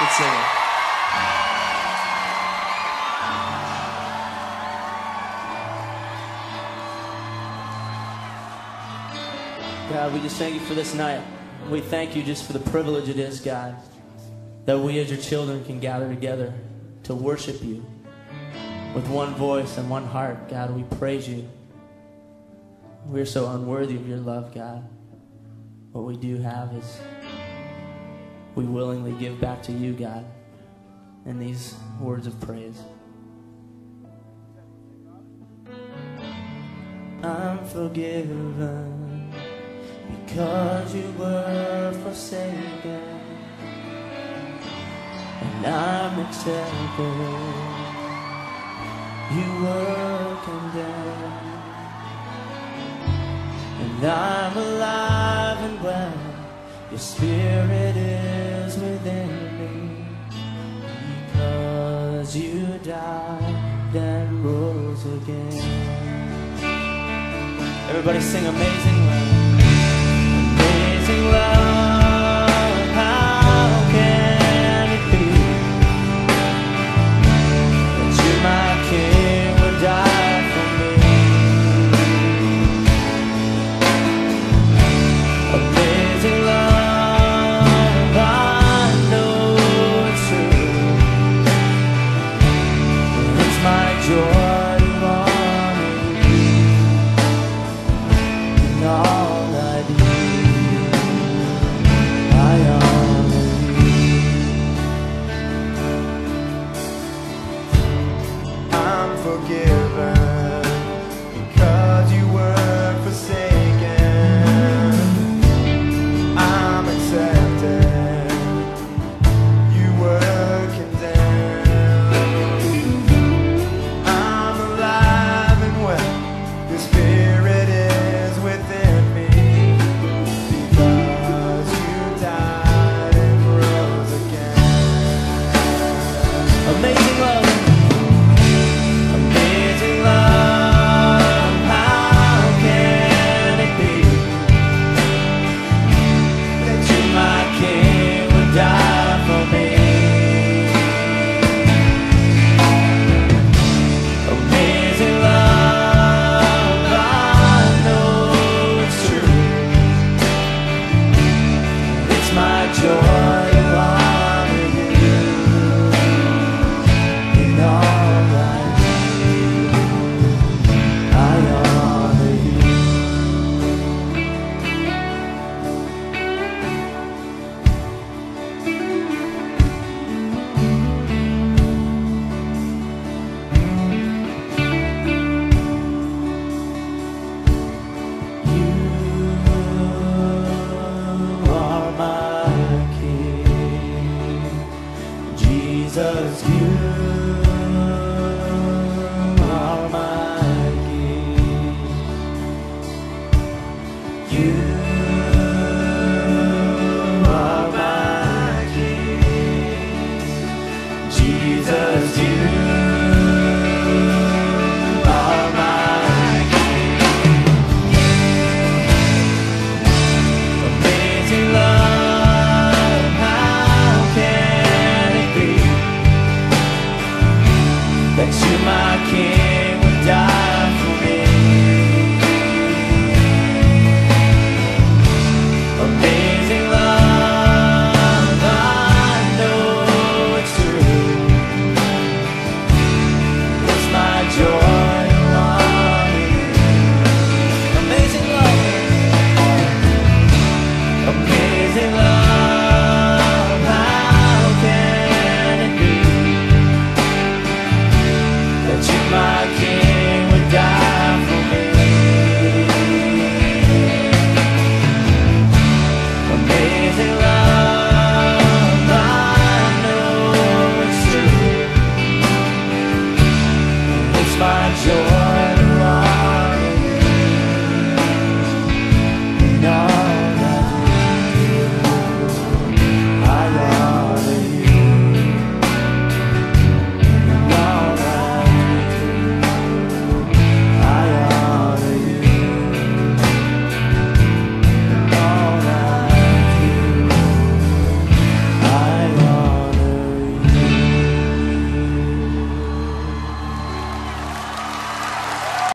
Good singing. God, we just thank you for this night. We thank you just for the privilege it is, God, that we as your children can gather together to worship you with one voice and one heart. God, we praise you. We're so unworthy of your love, God. What we do have is we willingly give back to you, God, in these words of praise. I'm forgiven because you were forsaken, and I'm accepted. You were condemned, and I'm alive and well. Your spirit is within me, because you died and rose again. Everybody sing Amazing Love. Amazing love, how can it be that you, my King, would die for me? Amazing love, I know it's true. It's my joy to honor you in all I do. Forgiven because you were forsaken. I'm accepted. You were condemned. I'm alive and well. Your spirit is within me, because you died and rose again. Amazing love. Jesus, you